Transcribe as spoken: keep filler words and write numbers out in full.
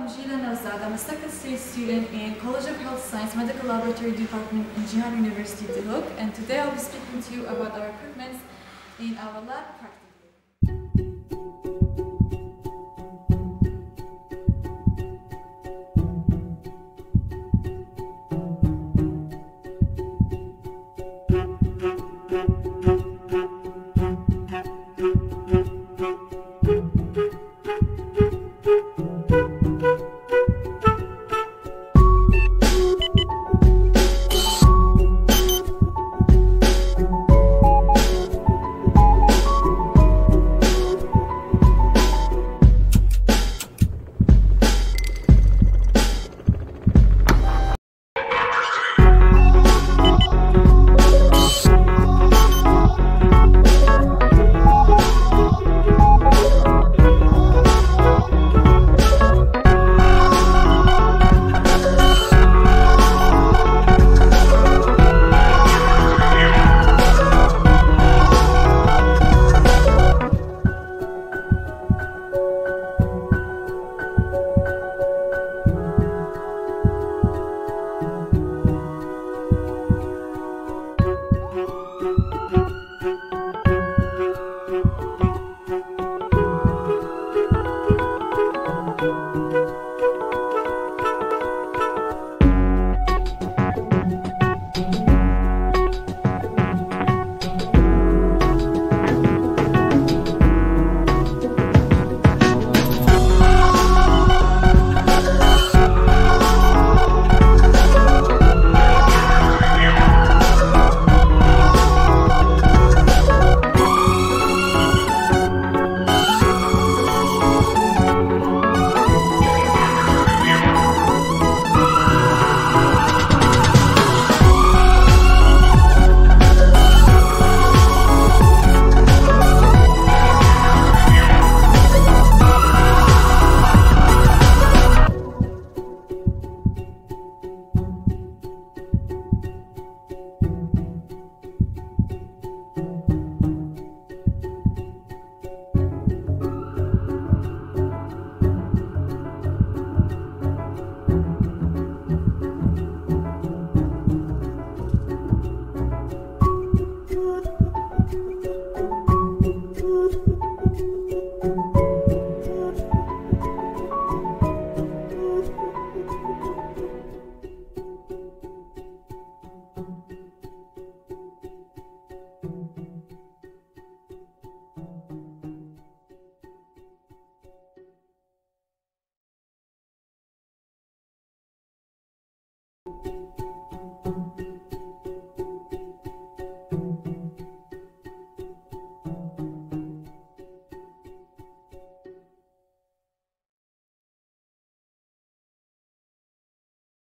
I'm Cihan University. I'm a second stage student in College of Health Science Medical Laboratory Department in Cihan University, Duhok, and today I'll be speaking to you about our equipment in our lab practically. Thank you.